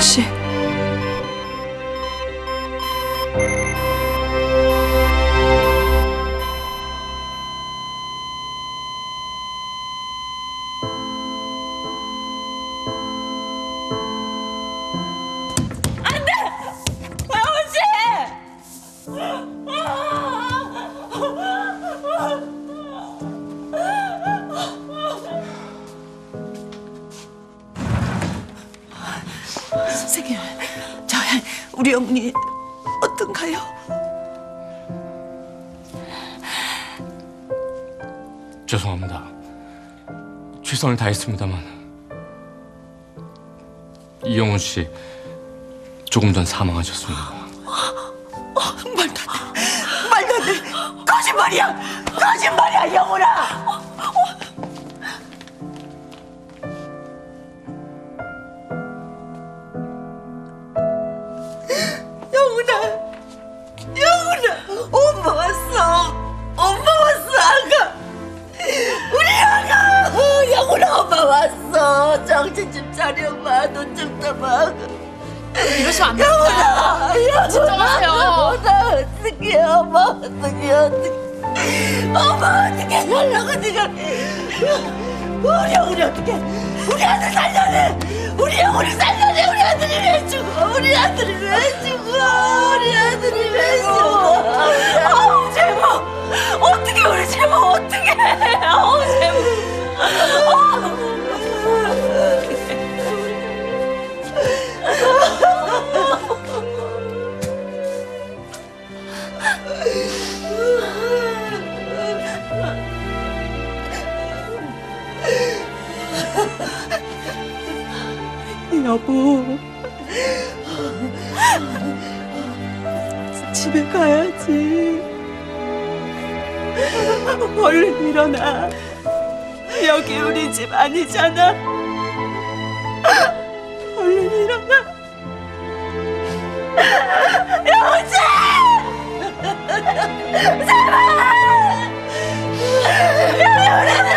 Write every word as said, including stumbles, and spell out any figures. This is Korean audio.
씨. 선생님, 저 우리 어머니 어떤가요? 죄송합니다. 최선을 다했습니다만 이영훈 씨 조금 전 사망하셨습니다. 어, 말도 안 돼, 말도 안 돼, 거짓말이야, 거짓말이야, 영훈아. 영훈아, 영훈아, 엄마 왔어, 엄마 왔어, 아가, 우리 아가, 영훈아, 엄마 왔어. 정신 좀 차려봐, 눈 좀 떠봐. 이러시면 안 됩니다. 영훈아, 영훈아, 진정하세요. 엄마 어떡해, 엄마 어떡해, 어떡해, 엄마 어떡해 살라고 네가. 우리 영훈이 어떡해, 우리 아들 살려내, 우리 영훈이 살려내. 우리 아들이 왜 죽어, 우리 아들이 왜 죽어, 우리 아들이 왜 죽어. 아우 제발, 어떡해, 우리 제발 어떡해, 아우 제발. 여보, 집에 가야지. 얼른 일어나. 여기 우리 집 아니잖아. 얼른 일어나. 여보지! 제발! 영훈아!